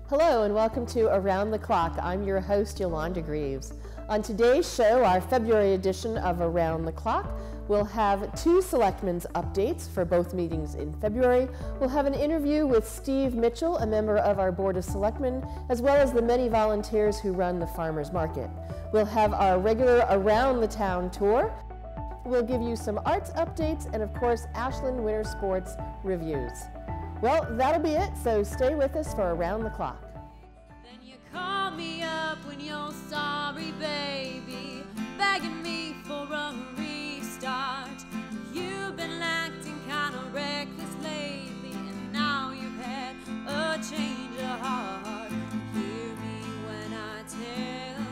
Hello and welcome to Around the Clock. I'm your host, Yolanda Greaves. On today's show, our February edition of Around the Clock, we'll have two Selectmen's updates for both meetings in February. We'll have an interview with Steve Mitchell, a member of our Board of Selectmen, as well as the many volunteers who run the Farmers Market. We'll have our regular Around the Town tour. We'll give you some arts updates and, of course, Ashland Winter Sports reviews. Well, that'll be it, so stay with us for Around the Clock. Then you call me up when you're sorry, baby, begging me for a restart. You've been acting kind of reckless lately, and now you've had a change of heart. Hear me when I tell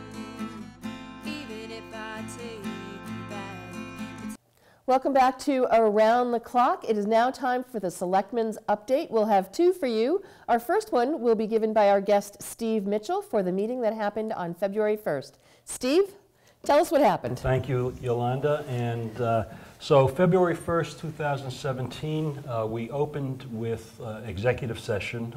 you, even if I take you back. Welcome back to Around the Clock. It is now time for the Selectmen's Update. We'll have two for you. Our first one will be given by our guest, Steve Mitchell, for the meeting that happened on February 1st. Steve, tell us what happened. Thank you, Yolanda. And so February 1st, 2017, we opened with executive session.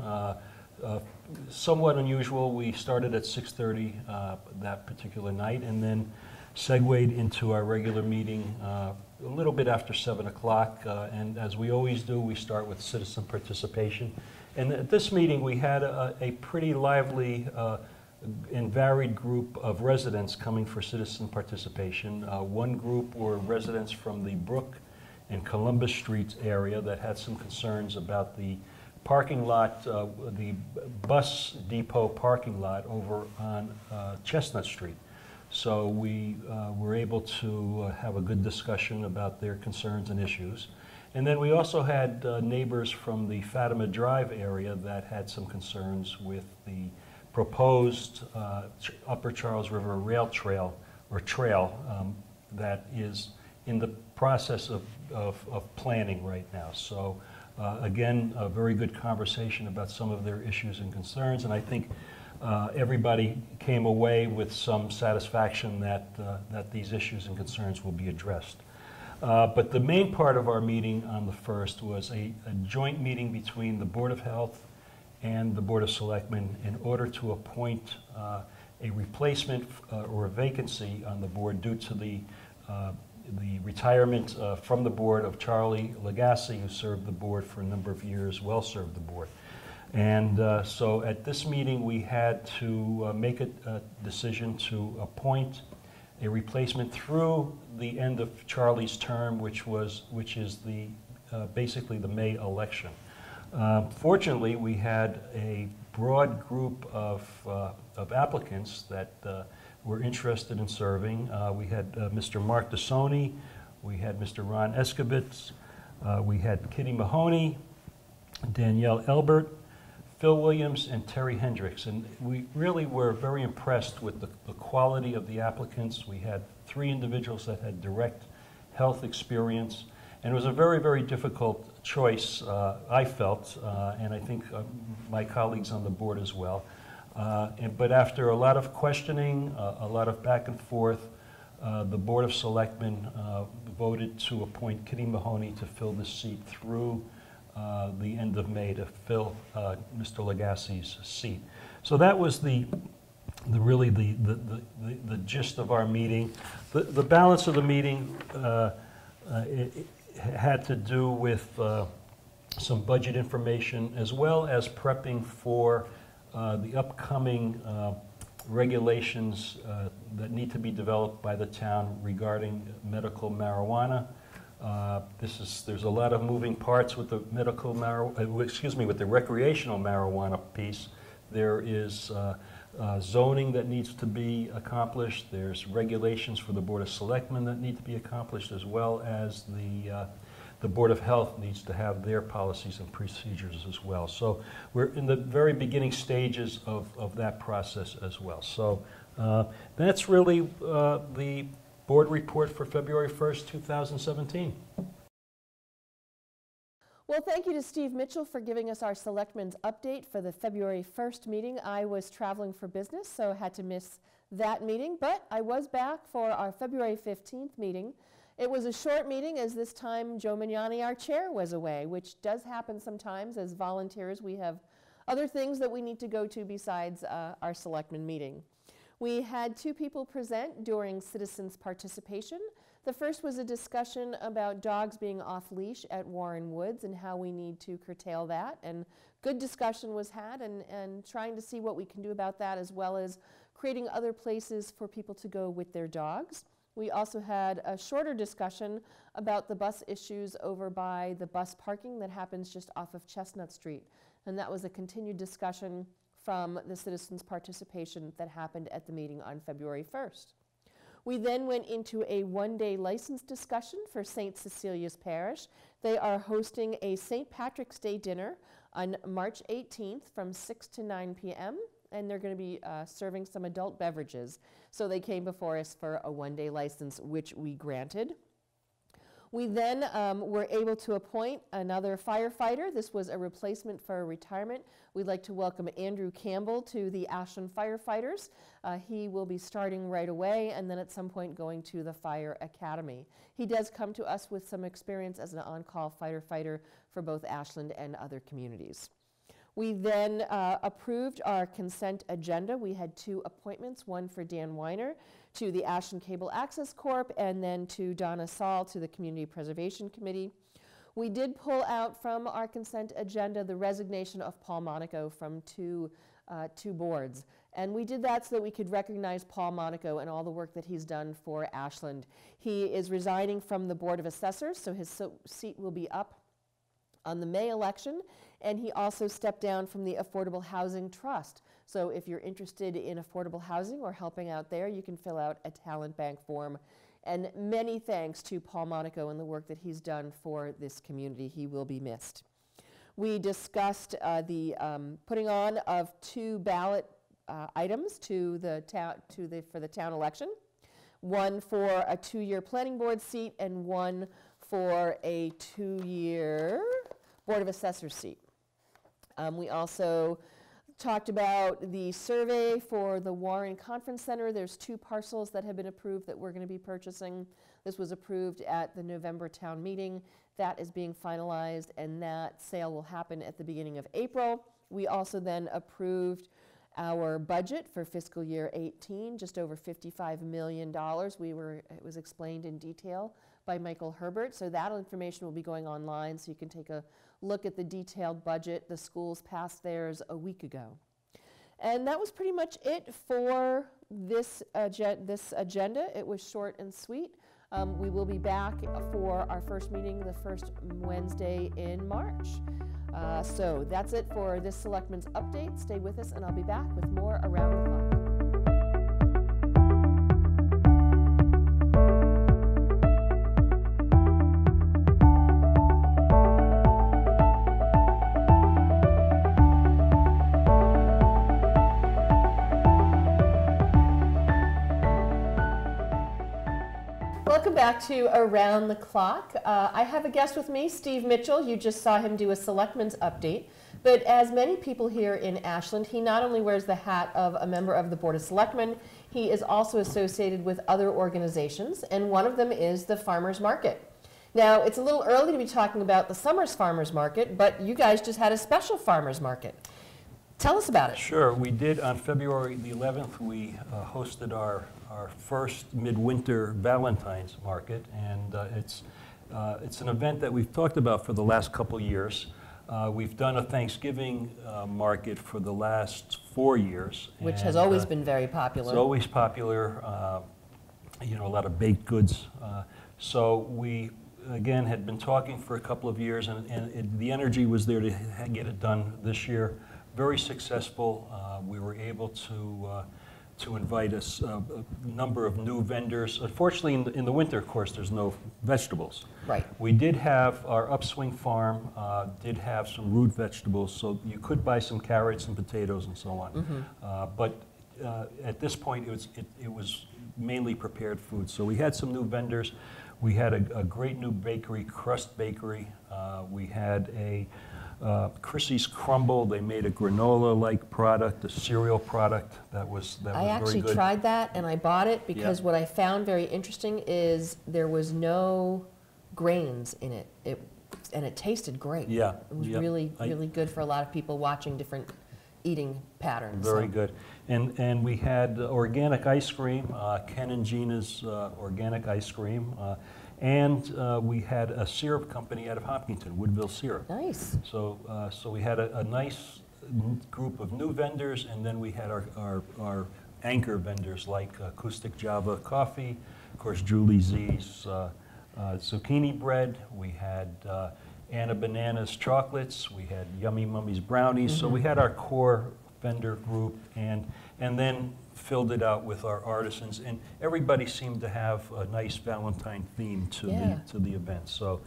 Somewhat unusual. We started at 6:30 that particular night and then segued into our regular meeting a little bit after 7 o'clock, and as we always do, we start with citizen participation. And at this meeting, we had a pretty lively and varied group of residents coming for citizen participation. One group were residents from the Brook and Columbus Street area that had some concerns about the parking lot, the bus depot parking lot over on Chestnut Street. So we were able to have a good discussion about their concerns and issues. And then we also had neighbors from the Fatima Drive area that had some concerns with the proposed Upper Charles River Rail Trail, or trail, that is in the process of planning right now. So again, a very good conversation about some of their issues and concerns, and I think everybody came away with some satisfaction that these issues and concerns will be addressed. But the main part of our meeting on the 1st was a joint meeting between the Board of Health and the Board of Selectmen in order to appoint a replacement or a vacancy on the board due to the retirement from the board of Charlie Legacy, who served the board for a number of years, well served the board. And so at this meeting, we had to make a decision to appoint a replacement through the end of Charlie's term, which is the basically the May election. Fortunately, we had a broad group of applicants that were interested in serving. We had Mr. Mark DeSoni, we had Mr. Ron Escovitz, we had Kitty Mahoney, Danielle Elbert, Phil Williams, and Terry Hendricks. And we really were very impressed with the quality of the applicants. We had 3 individuals that had direct health experience. And it was a very, very difficult choice, I felt, and I think my colleagues on the board as well. But after a lot of questioning, a lot of back and forth, the Board of Selectmen voted to appoint Kitty Mahoney to fill the seat through the end of May to fill Mr. Legacy's seat. So that was really the gist of our meeting. The balance of the meeting it had to do with some budget information as well as prepping for the upcoming regulations that need to be developed by the town regarding medical marijuana. There's a lot of moving parts with the with the recreational marijuana piece. There is zoning that needs to be accomplished. There's regulations for the Board of Selectmen that need to be accomplished, as well as the Board of Health needs to have their policies and procedures as well. So we're in the very beginning stages of that process as well. So that's really the board report for February 1st, 2017. Well, thank you to Steve Mitchell for giving us our Selectmen's Update for the February 1st meeting. I was traveling for business, so had to miss that meeting, but I was back for our February 15th meeting. It was a short meeting, as this time Joe Mignani, our chair, was away, which does happen sometimes as volunteers. We have other things that we need to go to besides our selectmen meeting. We had 2 people present during citizens' participation. The first was a discussion about dogs being off leash at Warren Woods and how we need to curtail that. And good discussion was had, and trying to see what we can do about that, as well as creating other places for people to go with their dogs. We also had a shorter discussion about the bus issues over by the bus parking that happens just off of Chestnut Street. And that was a continued discussion from the citizens' participation that happened at the meeting on February 1st. We then went into a one-day license discussion for St. Cecilia's Parish. They are hosting a St. Patrick's Day dinner on March 18th from 6 to 9 p.m. and they're going to be serving some adult beverages. So they came before us for a one-day license, which we granted. We then were able to appoint another firefighter. This was a replacement for a retirement. We'd like to welcome Andrew Campbell to the Ashland Firefighters. He will be starting right away and then at some point going to the Fire Academy. He does come to us with some experience as an on-call firefighter for both Ashland and other communities. We then approved our consent agenda. We had 2 appointments, one for Dan Weiner to the Ashland Cable Access Corp. And then to Donna Saul to the Community Preservation Committee. We did pull out from our consent agenda the resignation of Paul Monaco from two boards. And we did that so that we could recognize Paul Monaco and all the work that he's done for Ashland. He is resigning from the Board of Assessors, so his seat will be up on the May election, and he also stepped down from the Affordable Housing Trust. So if you're interested in affordable housing or helping out there, you can fill out a talent bank form. And many thanks to Paul Monaco and the work that he's done for this community. He will be missed. We discussed the putting on of 2 ballot items for the town election. One for a 2-year planning board seat and one for a 2-year Board of Assessors seat. We also talked about the survey for the Warren Conference Center. There's 2 parcels that have been approved that we're going to be purchasing. This was approved at the November town meeting. That is being finalized, and that sale will happen at the beginning of April. We also then approved our budget for fiscal year 18, just over $55 million. It was explained in detail by Michael Herbert, so that information will be going online, so you can take a look at the detailed budget. The schools passed theirs a week ago. And that was pretty much it for this agenda. It was short and sweet. We will be back for our first meeting the first Wednesday in March. So that's it for this Selectmen's Update. Stay with us and I'll be back with more Around the Clock. Welcome back to Around the Clock. I have a guest with me, Steve Mitchell. You just saw him do a Selectmen's Update. But as many people here in Ashland, he not only wears the hat of a member of the Board of Selectmen, he is also associated with other organizations, and one of them is the Farmers Market. Now, it's a little early to be talking about the summer's Farmers Market, but you guys just had a special Farmers Market. Tell us about it. Sure. We did on February the 11th, we hosted our first midwinter Valentine's Market, and it's an event that we've talked about for the last couple years. We've done a Thanksgiving market for the last 4 years. Which has always been very popular. It's always popular, you know, a lot of baked goods. So we, again, had been talking for a couple of years, and the energy was there to get it done this year. Very successful. We were able to invite us a number of new vendors. Unfortunately, in the winter, of course, there's no vegetables. Right. We did have our Upswing farm, did have some root vegetables, so you could buy some carrots and potatoes and so on. Mm-hmm. But at this point, it was mainly prepared food. So we had some new vendors. We had a great new bakery, Crust Bakery. We had a Chrissy's Crumble. They made a granola-like product, a cereal product that was very good. I actually tried that and I bought it because what I found very interesting is there was no grains in it. and it tasted great. Yeah. It was yeah. really good for a lot of people watching different eating patterns. Very so. good. And we had organic ice cream, Ken and Gina's organic ice cream, and we had a syrup company out of Hopkinton, Woodville Syrup. Nice. So we had a nice group of new vendors, and then we had our anchor vendors like Acoustic Java Coffee, of course Julie Z's zucchini bread. We had Anna Banana's chocolates. We had Yummy Mummy's brownies. So we had our core vendor group, and then filled it out with our artisans. And everybody seemed to have a nice Valentine theme to the event. So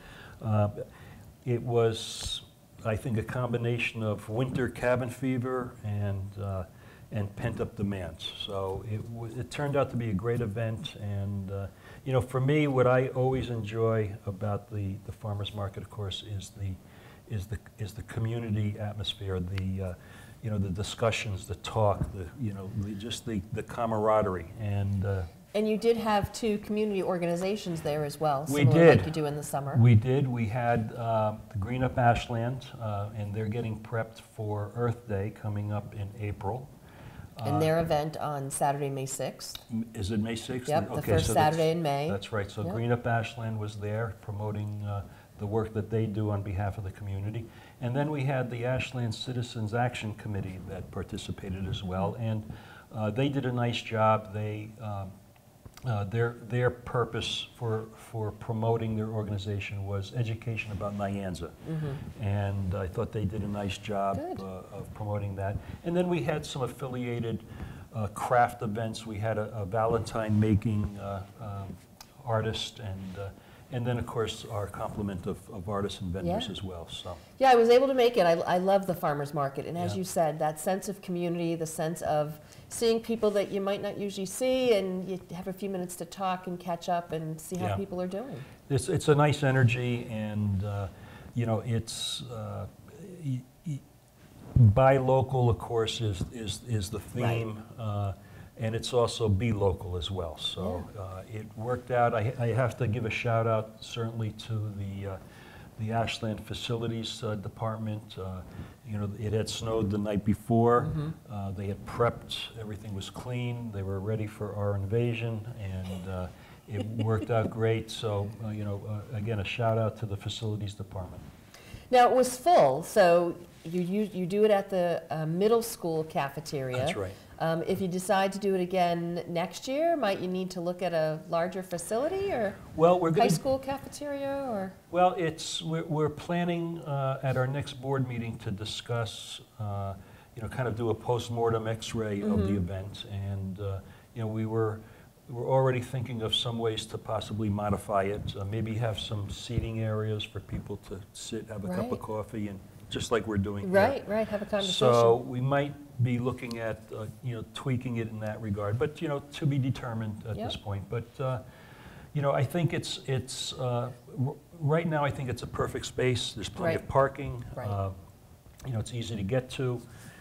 it was, I think, a combination of winter cabin fever and pent-up demand. So it turned out to be a great event. And you know, for me, what I always enjoy about the farmers market, of course, is the community atmosphere, you know, the discussions, the talk, just the camaraderie. And you did have 2 community organizations there as well, we similar did. like you do in the summer. We did. We had the Green Up Ashland, and they're getting prepped for Earth Day coming up in April. And their event on Saturday, May 6th. Is it May 6th? Yep, the Okay, first so Saturday in May. That's right. So Yep. Green Up Ashland was there promoting the work that they do on behalf of the community. And then we had the Ashland Citizens Action Committee that participated as well. And they did a nice job. They, their purpose for promoting their organization was education about Nyanza. And I thought they did a nice job of promoting that. And then we had some affiliated craft events. We had a Valentine making artist, and then of course our complement of artists and vendors as well. So yeah, I was able to make it. I love the farmers market, and as Yeah. you said, that sense of community, the sense of seeing people that you might not usually see, and you have a few minutes to talk and catch up and see how Yeah. people are doing. it's a nice energy, and you know, it's buy local, of course, is the theme. And it's also be local as well. So it worked out. I have to give a shout out certainly to the Ashland Facilities Department. You know, it had snowed the night before. They had prepped. Everything was clean. They were ready for our invasion, and it worked out great. So you know, again, a shout out to the Facilities Department. Now, it was full, so you do it at the middle school cafeteria. That's right. If you decide to do it again next year, might you need to look at a larger facility, or Well, we're high going school cafeteria, or? Well, we're planning at our next board meeting to discuss, you know, kind of do a post-mortem X-ray of the event, and you know, we're already thinking of some ways to possibly modify it. Maybe have some seating areas for people to sit, have a cup of coffee, and just like we're doing here. Right, have a conversation. So we might be looking at, you know, tweaking it in that regard, but you know, to be determined at this point. But you know, I think it's right now. I think it's a perfect space. There's plenty of parking. You know, it's easy to get to.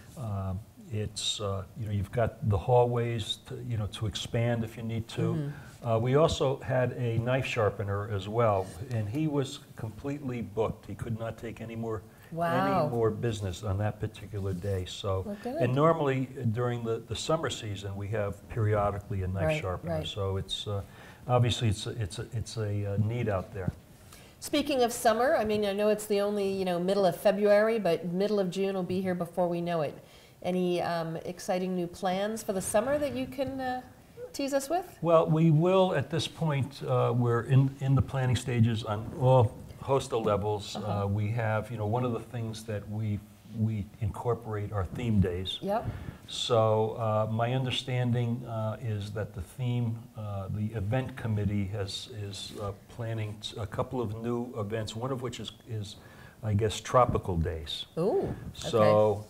It's you know, you've got the hallways to, you know, to expand if you need to. We also had a knife sharpener as well, and he was completely booked. He could not take any more business on that particular day. So, and normally during the summer season, we have periodically a knife sharpener. So it's obviously it's a need out there. Speaking of summer, I mean, I know it's the only, middle of February, but middle of June will be here before we know it. Any exciting new plans for the summer that you can tease us with? Well, we will at this point. We're in the planning stages on all host of levels. We have, one of the things that we incorporate are theme days. Yep. So my understanding is that the theme, the event committee is planning a couple of new events. One of which is I guess, tropical days. Ooh. Okay. So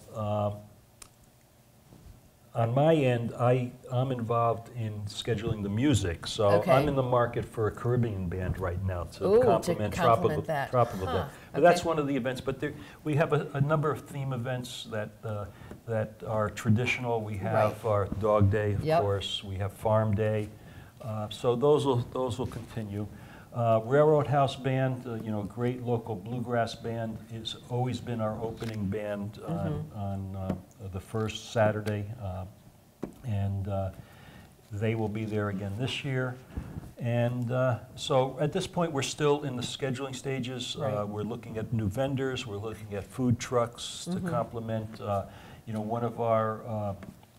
on my end, I'm involved in scheduling the music. So I'm in the market for a Caribbean band right now to complement tropical that. But that's one of the events. But we have a number of theme events that are traditional. We have our Dog Day, of course. We have Farm Day. So those will continue. Railroad House Band, you know, great local bluegrass band, has always been our opening band on the first Saturday, and they will be there again this year. And so at this point, we're still in the scheduling stages. Right. We're looking at new vendors. We're looking at food trucks to complement. You know, one of our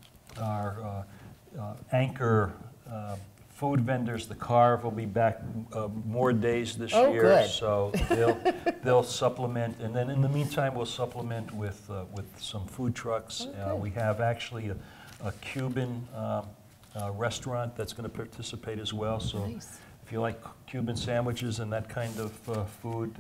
anchor food vendors, the Carve, will be back more days this year. Good. So they'll supplement, and then in the meantime, we'll supplement with some food trucks. We have actually a Cuban restaurant that's going to participate as well. So if you like Cuban sandwiches and that kind of food,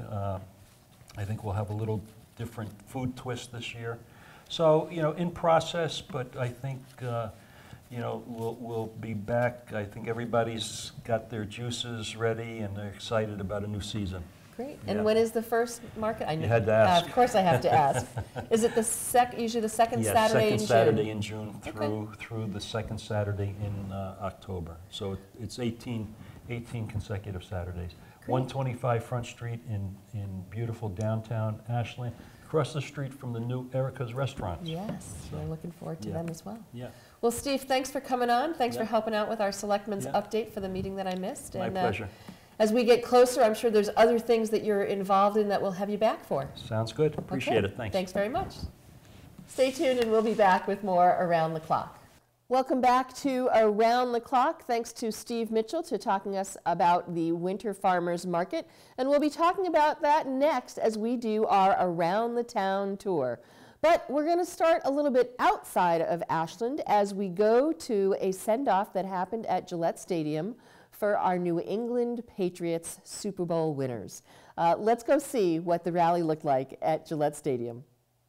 I think we'll have a little different food twist this year. So, you know, in process, but I think, you know, we'll be back. I think everybody's got their juices ready and they're excited about a new season. Great. Yeah. And when is the first market? You had to ask. Of course I have to ask. Is it usually the second Saturday in June? Second Saturday in June through the second Saturday in October. So it's 18 consecutive Saturdays. Great. 125 Front Street in beautiful downtown Ashland, across the street from the new Erica's restaurant. Yes, so we're looking forward to them as well. Yeah. Well, Steve, thanks for coming on. Thanks for helping out with our Selectmen's update for the meeting that I missed. My pleasure. As we get closer, I'm sure there's other things that you're involved in that we'll have you back for. Sounds good. Appreciate it. Thanks. Thanks very much. Stay tuned and we'll be back with more Around the Clock. Welcome back to Around the Clock. Thanks to Steve Mitchell to talking us about the Winter Farmers Market. And we'll be talking about that next as we do our Around the Town tour. But we're going to start a little bit outside of Ashland as we go to a send-off that happened at Gillette Stadium for our New England Patriots Super Bowl winners. Let's go see what the rally looked like at Gillette Stadium.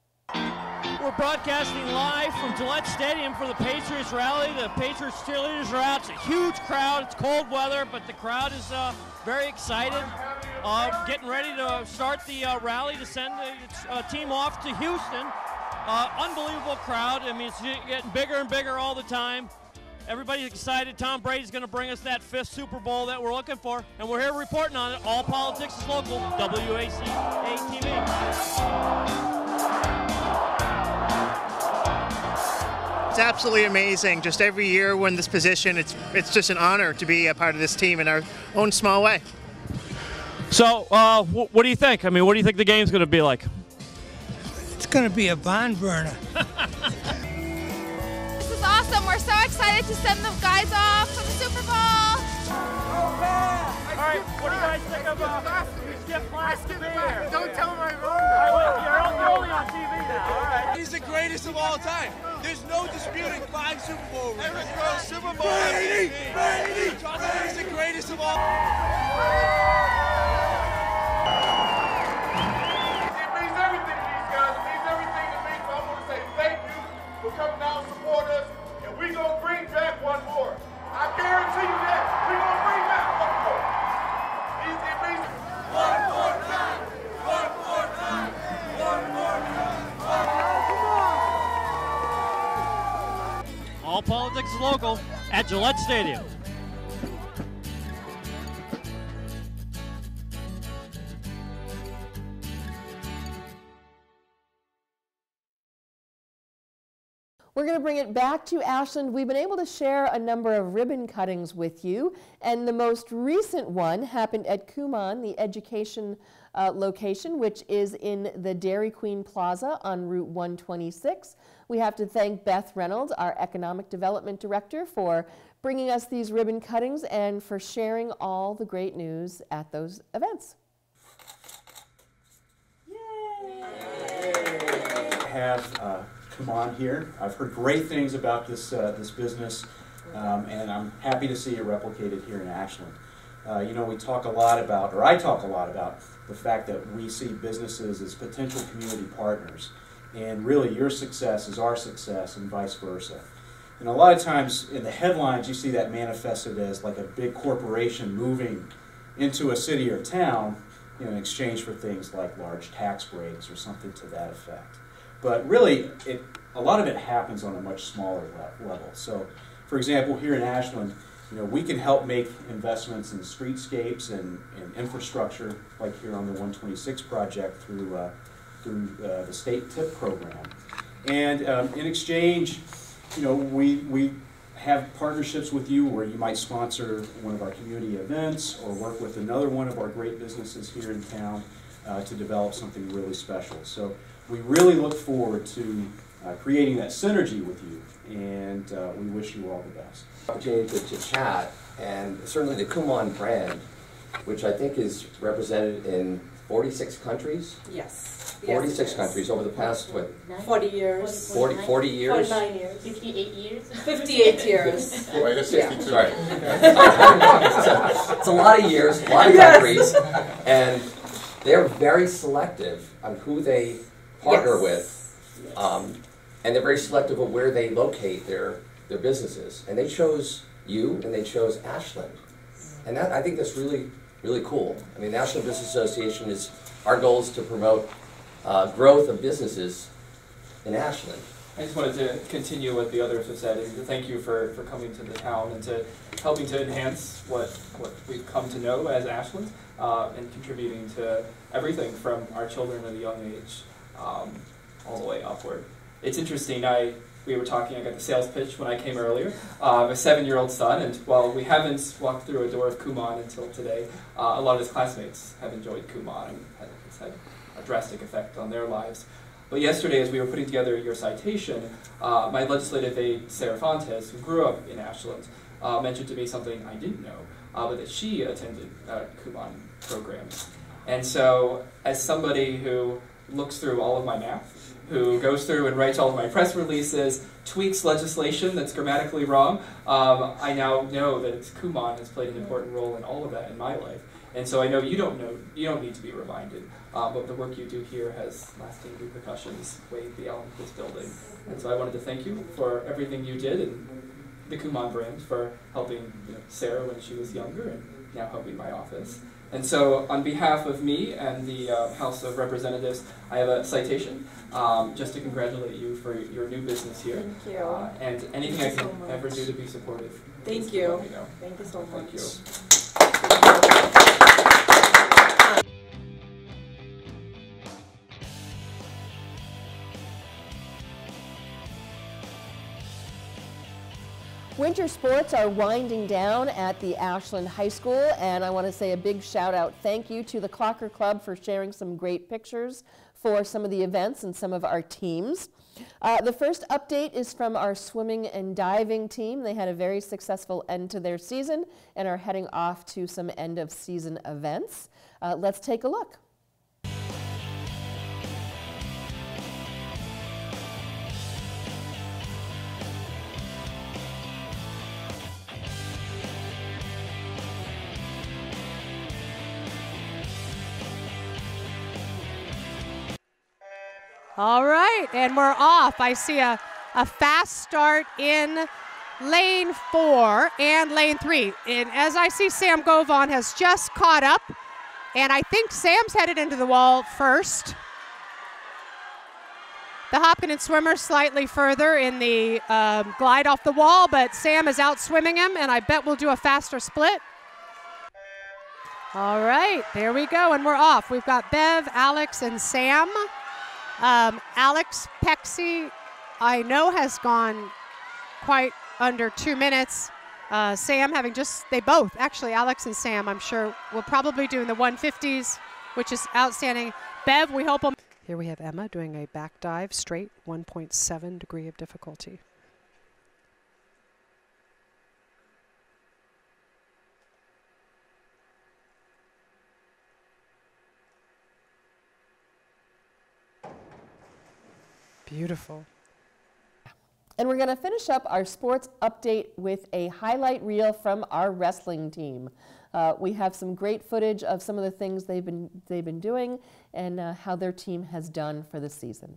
We're broadcasting live from Gillette Stadium for the Patriots rally. The Patriots cheerleaders are out. It's a huge crowd. It's cold weather, but the crowd is very excited. Getting ready to start the rally to send the team off to Houston. Unbelievable crowd. I mean, it's getting bigger and bigger all the time. Everybody's excited. Tom Brady's going to bring us that 5th Super Bowl that we're looking for, and we're here reporting on it. All politics is local. WACA-TV. It's absolutely amazing. Just every year we're in this position, it's just an honor to be a part of this team in our own small way. So, what do you think? I mean, what do you think the game's going to be like? It's going to be a barn burner. This is awesome. We're so excited to send the guys off for the Super Bowl. Oh, man. All right, what do you guys think of Skip Class to be here? Don't tell my You're only on TV now. All right. He's the greatest of all time. There's no disputing 5 Super Bowl rings. Eric Rose, Super Bowl Brady! He's the greatest of all. It means everything to these guys. It means everything to me. So I want to say thank you for coming out and support us. And we're going to bring back one more. I guarantee you that. We're going to bring back one more. It means one more time. One more time. One more time. All politics is local at Gillette Stadium. We're going to bring it back to Ashland. We've been able to share a number of ribbon cuttings with you, and the most recent one happened at Kumon, the education location, which is in the Dairy Queen Plaza on Route 126. We have to thank Beth Reynolds, our Economic Development Director, for bringing us these ribbon cuttings and for sharing all the great news at those events. Have come on here. I've heard great things about this business, and I'm happy to see it replicated here in Ashland. You know, we talk a lot about, or I talk a lot about, the fact that we see businesses as potential community partners, and really your success is our success and vice versa. And a lot of times in the headlines you see that manifested as like a big corporation moving into a city or town, you know, in exchange for things like large tax breaks or something to that effect. But really, a lot of it happens on a much smaller level. So, for example, here in Ashland, you know, we can help make investments in streetscapes and infrastructure, like here on the 126 project through the state TIP program. And in exchange, you know, we have partnerships with you where you might sponsor one of our community events or work with another one of our great businesses here in town to develop something really special. So we really look forward to creating that synergy with you, and we wish you all the best. Opportunity to chat, and certainly the Kumon brand, which I think is represented in 46 countries. Yes. 46 countries over the past, what? 40 years. 40 years? 49 years. 58 years? 58 years. Wait, that's 62. Yeah. Sorry. It's a lot of years, a lot of countries, and they're very selective on who they partner with, and they're very selective of where they locate their businesses. And they chose you, and they chose Ashland. And that, I think that's really, really cool. I mean, the National Business Association is, our goal is to promote growth of businesses in Ashland. I just wanted to continue what the others have said, and to thank you for coming to the town and to helping to enhance what we've come to know as Ashland, and contributing to everything from our children at a young age all the way upward. It's interesting, we were talking, I got the sales pitch when I came earlier. I have a 7-year-old son, and while we haven't walked through a door of Kumon until today, a lot of his classmates have enjoyed Kumon, and it's had a drastic effect on their lives. But yesterday, as we were putting together your citation, my legislative aide, Sarah Fontes, who grew up in Ashland, mentioned to me something I didn't know, but that she attended Kumon programs. And so, as somebody who looks through all of my math, who goes through and writes all of my press releases, tweaks legislation that's grammatically wrong, I now know that Kumon has played an important role in all of that in my life. And so I know you don't need to be reminded, but the work you do here has lasting repercussions way beyond this building. And so I wanted to thank you for everything you did, and the Kumon brand for helping Sarah when she was younger, and now helping my office. And so on behalf of me and the House of Representatives, I have a citation just to congratulate you for your new business here. Thank you. And anything I can ever do to be supportive. Thank you. Let me know. Thank you so much. Thank you. Winter sports are winding down at the Ashland High School, and I want to say a big shout out thank you to the Clocker Club for sharing some great pictures for some of the events and some of our teams. The first update is from our swimming and diving team. They had a very successful end to their season and are heading off to some end of season events. Let's take a look. All right, and we're off. I see a fast start in lane 4 and lane 3. And as I see, Sam Govon has just caught up, and I think Sam's headed into the wall first. The Hopkinen swimmer slightly further in the glide off the wall, but Sam is out swimming him, and I bet we'll do a faster split. All right, there we go, and we're off. We've got Bev, Alex, and Sam. Alex Pexi, I know, has gone quite under 2 minutes. Sam having they both, actually, Alex and Sam, I'm sure, will probably do in the 150s, which is outstanding. Bev, we hope. Here we have Emma doing a back dive, straight, 1.7 degree of difficulty. Beautiful. And we're going to finish up our sports update with a highlight reel from our wrestling team. We have some great footage of some of the things they've been doing and how their team has done for the season.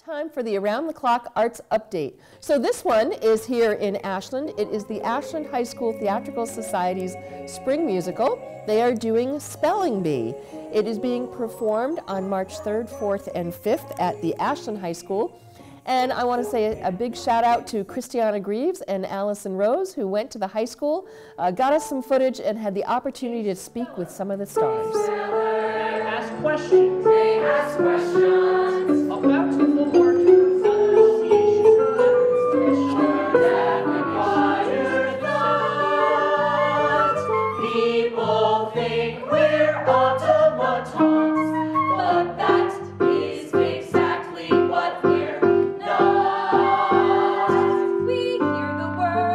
time for the Around the Clock Arts Update. So this one is here in Ashland. It is the Ashland High School Theatrical Society's spring musical. They are doing Spelling Bee. It is being performed on March 3rd, 4th, and 5th at the Ashland High School. And I want to say a big shout out to Christiana Greaves and Allison Rose, who went to the high school, got us some footage, and had the opportunity to speak with some of the stars. Ask questions. They ask questions about the board that require thought. People think we're automatons, but that is exactly what we're not. We hear the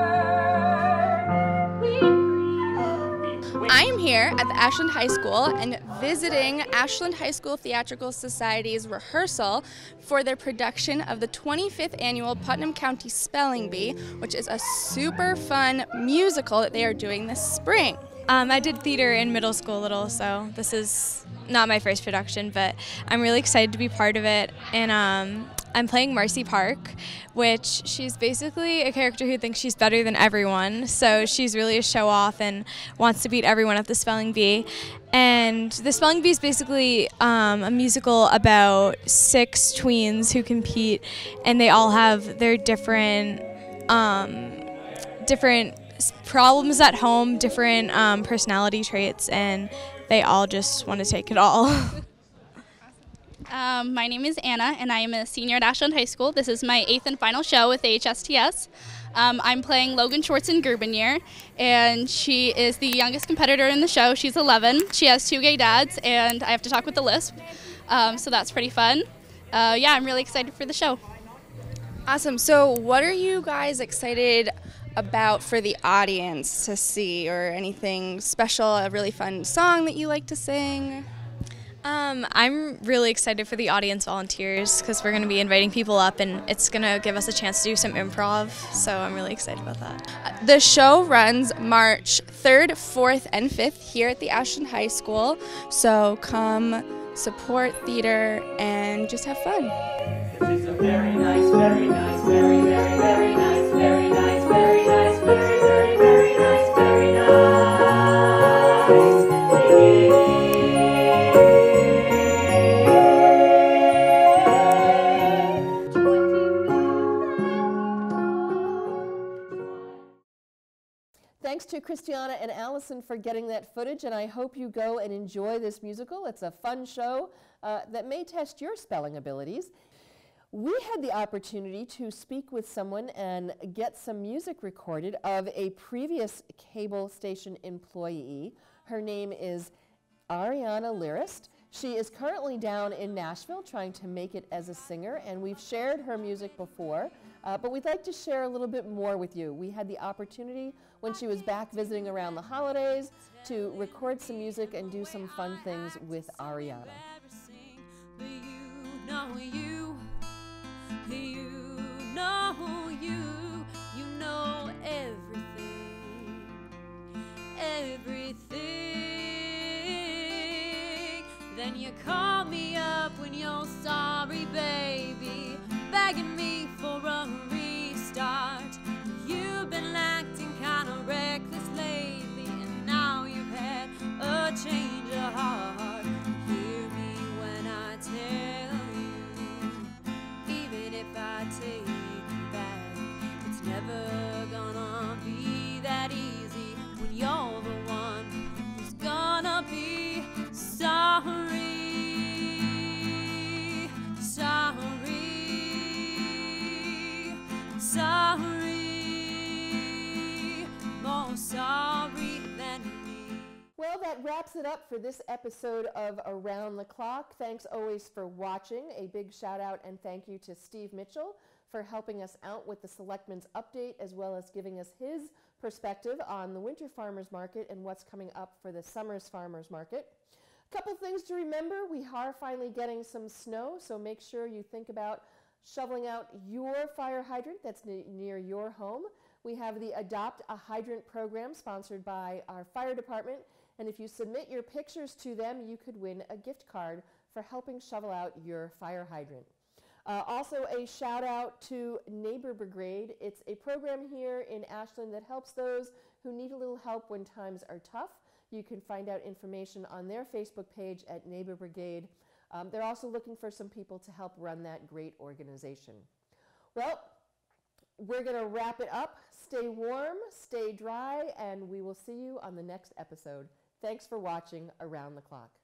word. I am here at the Ashland High School and visiting Ashland High School Theatrical Society's rehearsal for their production of the 25th annual Putnam County Spelling Bee, which is a super fun musical that they are doing this spring. I did theater in middle school a little, so this is not my first production, but I'm really excited to be part of it. And I'm playing Marcy Park, which she's basically a character who thinks she's better than everyone. So she's really a show-off and wants to beat everyone at the spelling bee. And the spelling bee is basically a musical about 6 tweens who compete, and they all have their different problems at home, different personality traits, and they all just want to take it all. My name is Anna, and I am a senior at Ashland High School. This is my 8th and final show with AHSTS. I'm playing Logan Schwartzen-Gerbenier, and she is the youngest competitor in the show. She's 11. She has 2 gay dads, and I have to talk with the lisp, so that's pretty fun. Yeah, I'm really excited for the show. Awesome. So what are you guys excited about for the audience to see, or anything special, a really fun song that you like to sing? I'm really excited for the audience volunteers because we're going to be inviting people up, and it's going to give us a chance to do some improv, so I'm really excited about that. The show runs March 3rd, 4th, and 5th here at the Ashland High School, so come support theater and just have fun. This is a very nice, very nice, very, very, very nice, very nice, very nice, very, very, very nice, very nice. Thanks to Christiana and Allison for getting that footage, and I hope you go and enjoy this musical. It's a fun show that may test your spelling abilities. We had the opportunity to speak with someone and get some music recorded of a previous cable station employee. Her name is Ariana Lyrist. She is currently down in Nashville trying to make it as a singer, and we've shared her music before, but we'd like to share a little bit more with you. We had the opportunity when she was back visiting around the holidays to record some music and do some fun things with Ariana. You know everything, everything. Then you call me up when you're sorry, baby, begging me for a restart. You've been acting kinda reckless lately, and now you've had a change of heart. Hear me when I tell you, even if I take you back, it's never gonna be that easy when you're the one who's gonna be sorry. Sorry, more sorry than me. Well, that wraps it up for this episode of Around the Clock. Thanks always for watching. A big shout out and thank you to Steve Mitchell for helping us out with the Selectmen's update, as well as giving us his perspective on the Winter Farmers Market and what's coming up for the Summer's Farmers Market. A couple things to remember: we are finally getting some snow, so make sure you think about shoveling out your fire hydrant that's near your home. We have the Adopt a Hydrant program sponsored by our fire department, and if you submit your pictures to them, you could win a gift card for helping shovel out your fire hydrant. Also, a shout out to Neighbor Brigade. It's a program here in Ashland that helps those who need a little help when times are tough. You can find out information on their Facebook page at Neighbor Brigade. They're also looking for some people to help run that great organization. Well, we're going to wrap it up. Stay warm, stay dry, and we will see you on the next episode. Thanks for watching Around the Clock.